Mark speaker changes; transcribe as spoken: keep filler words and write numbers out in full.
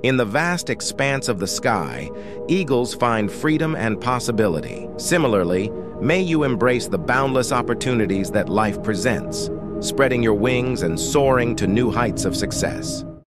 Speaker 1: In the vast expanse of the sky, eagles find freedom and possibility. Similarly, may you embrace the boundless opportunities that life presents, spreading your wings and soaring to new heights of success.